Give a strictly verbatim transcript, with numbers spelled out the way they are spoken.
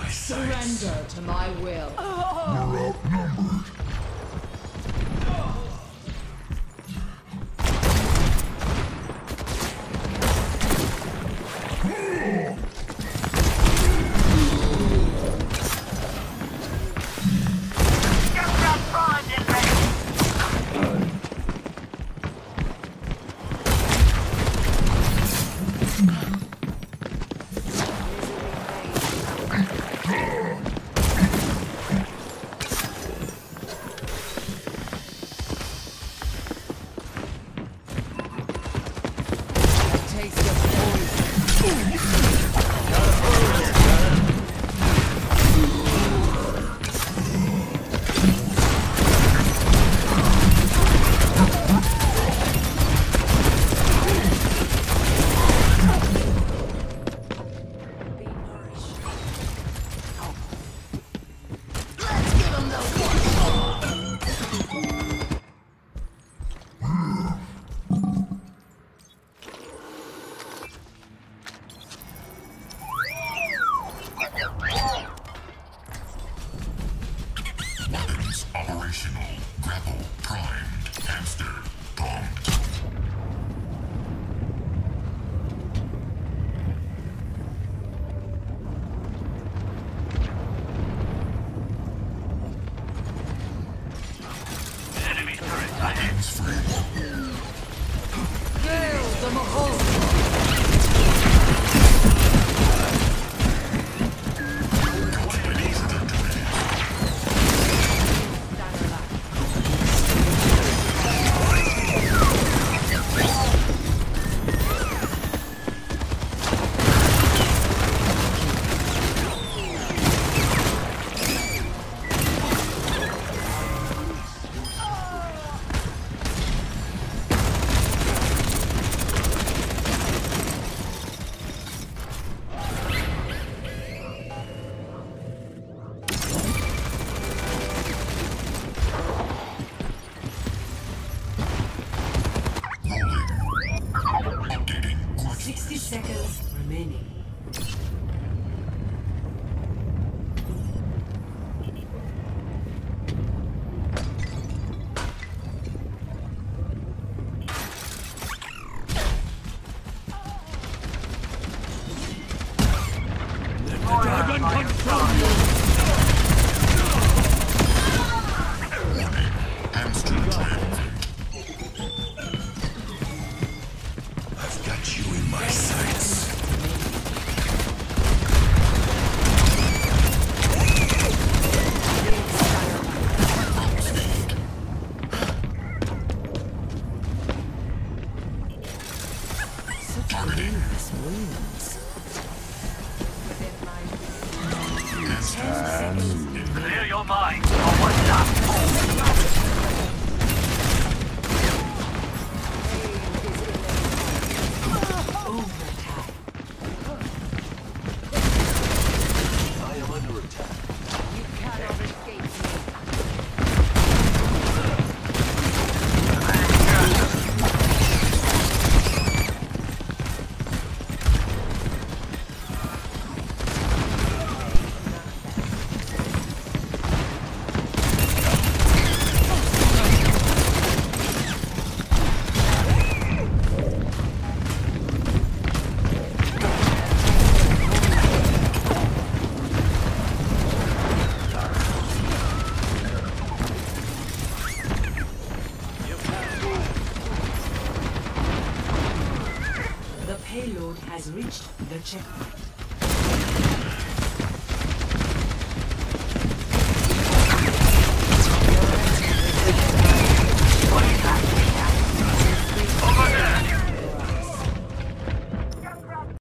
my sights. Surrender to my will. We're outnumbered. Operational. Grapple primed. Hamster pumped. Enemy turret ahead. Hail the Mahal! sixty seconds remaining. Let the dragon control you! Warning. Hamster triumphant. I've got you in my sights. Dangerous wounds. Clear your mind. Oh, what's up? I am under attack. You cannot escape me. The payload has reached the checkpoint.